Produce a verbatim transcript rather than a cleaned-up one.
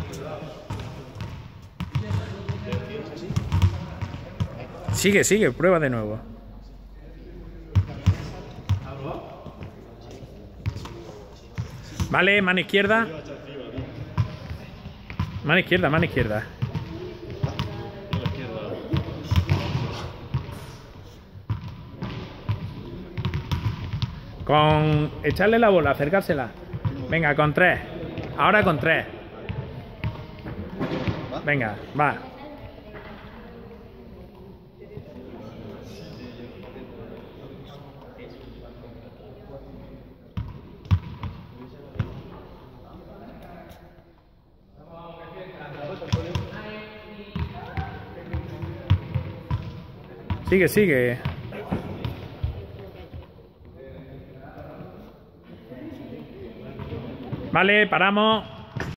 Sigue, sigue, prueba de nuevo. Vale, mano izquierda. Mano izquierda, mano izquierda. Con echarle la bola, acercársela. Venga, con tres. Ahora con tres. Venga, va. Sigue, sigue. Vale, paramos.